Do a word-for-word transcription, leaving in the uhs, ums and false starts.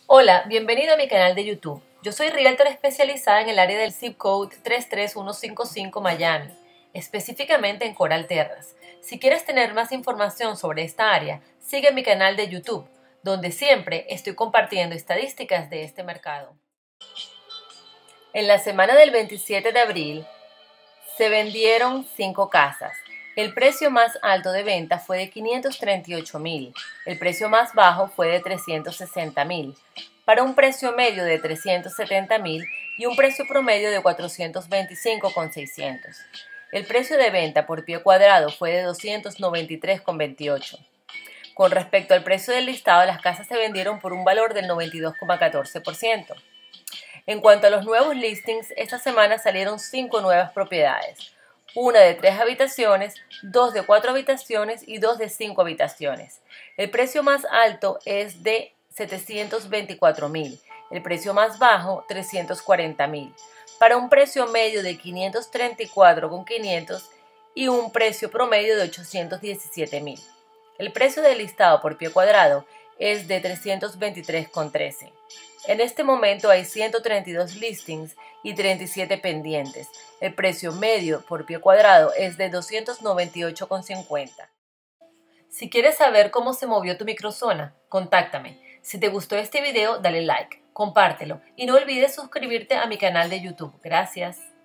Hola, bienvenido a mi canal de YouTube. Yo soy Realtor especializada en el área del zip code tres tres uno cinco cinco Miami, específicamente en Coral Terrace. Si quieres tener más información sobre esta área, sigue mi canal de YouTube, donde siempre estoy compartiendo estadísticas de este mercado. En la semana del veintisiete de abril, se vendieron cinco casas. El precio más alto de venta fue de quinientos treinta y ocho mil, el precio más bajo fue de trescientos sesenta mil, para un precio medio de trescientos setenta mil y un precio promedio de cuatrocientos veinticinco mil seiscientos. El precio de venta por pie cuadrado fue de doscientos noventa y tres mil veintiocho. Con respecto al precio del listado, las casas se vendieron por un valor del noventa y dos coma catorce por ciento. En cuanto a los nuevos listings, esta semana salieron cinco nuevas propiedades, una de tres habitaciones, dos de cuatro habitaciones y dos de cinco habitaciones. El precio más alto es de setecientos veinticuatro mil, el precio más bajo trescientos cuarenta mil, para un precio medio de quinientos treinta y cuatro mil quinientos y un precio promedio de ochocientos diecisiete mil. El precio del listado por pie cuadrado es de trescientos veintitrés mil trece. En este momento hay ciento treinta y dos listings y treinta y siete pendientes. El precio medio por pie cuadrado es de doscientos noventa y ocho mil cincuenta. Si quieres saber cómo se movió tu microzona, contáctame. Si te gustó este video, dale like, compártelo y no olvides suscribirte a mi canal de YouTube. Gracias.